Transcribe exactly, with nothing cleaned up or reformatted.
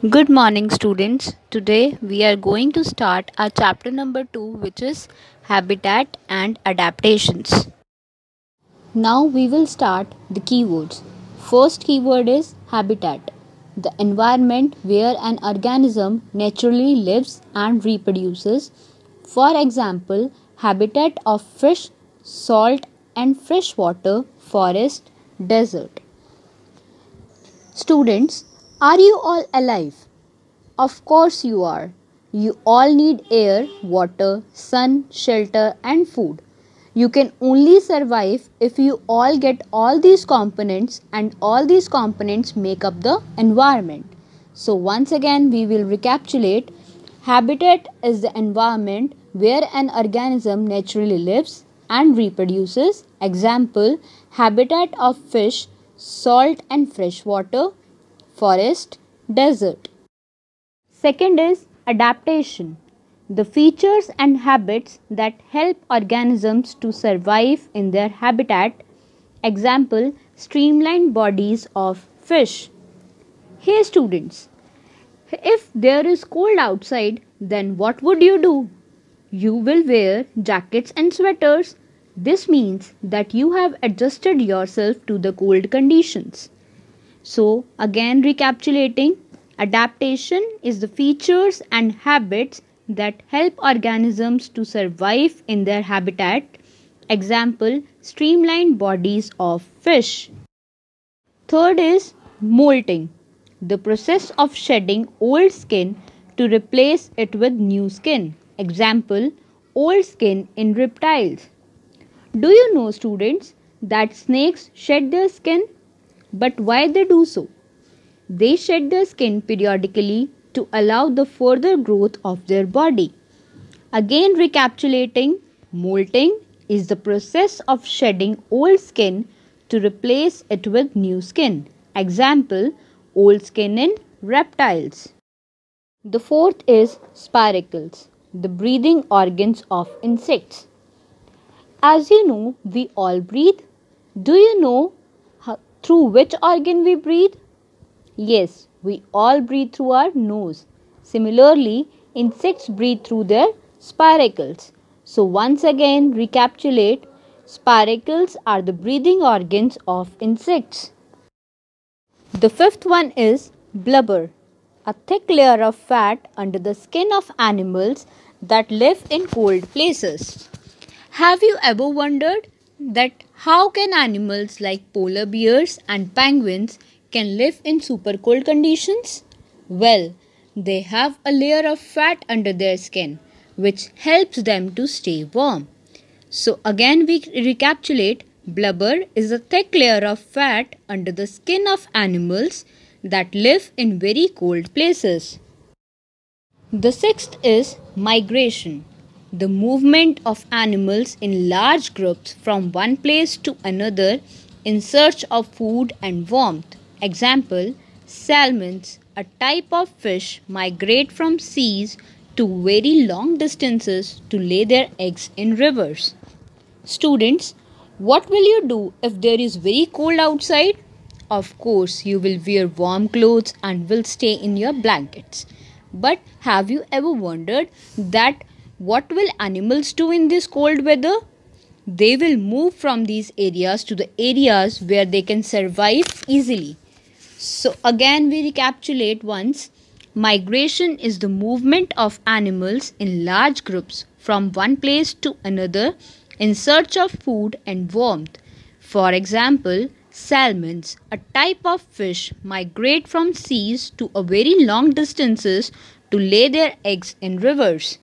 Good morning, students. Today we are going to start our chapter number two, which is Habitat and Adaptations. Now we will start the keywords. First keyword is habitat, the environment where an organism naturally lives and reproduces. For example, habitat of fish, salt and freshwater, forest, desert. Students, are you all alive? Of course you are. You all need air, water, sun, shelter and food. You can only survive if you all get all these components, and all these components make up the environment. So once again we will recapitulate. Habitat is the environment where an organism naturally lives and reproduces. Example, habitat of fish, salt and fresh water, forest, desert. Second is adaptation, the features and habits that help organisms to survive in their habitat. Example, streamlined bodies of fish. Hey students, if there is cold outside, then what would you do? You will wear jackets and sweaters. This means that you have adjusted yourself to the cold conditions. So again recapitulating, adaptation is the features and habits that help organisms to survive in their habitat. Example, streamlined bodies of fish. Third is molting, the process of shedding old skin to replace it with new skin. Example, old skin in reptiles. Do you know, students, that snakes shed their skin? But why they do so? They shed their skin periodically to allow the further growth of their body. Again recapitulating, molting is the process of shedding old skin to replace it with new skin. Example, old skin in reptiles. The fourth is spiracles, the breathing organs of insects. As you know, we all breathe. Do you know how, through which organ we breathe? Yes, we all breathe through our nose. Similarly, insects breathe through their spiracles. So once again recapitulate, spiracles are the breathing organs of insects. The fifth one is blubber, a thick layer of fat under the skin of animals that live in cold places. Have you ever wondered that how can animals like polar bears and penguins can live in super cold conditions? Well, they have a layer of fat under their skin which helps them to stay warm. So again we recapitulate, blubber is a thick layer of fat under the skin of animals that live in very cold places. The sixth is migration, the movement of animals in large groups from one place to another in search of food and warmth. Example, salmons, a type of fish, migrate from seas to very long distances to lay their eggs in rivers. Students, what will you do if there is very cold outside? Of course, you will wear warm clothes and will stay in your blankets. But have you ever wondered that what will animals do in this cold weather? They will move from these areas to the areas where they can survive easily. So again we recapitulate once. Migration is the movement of animals in large groups from one place to another in search of food and warmth. For example, salmons, a type of fish, migrate from seas to a very long distances to lay their eggs in rivers.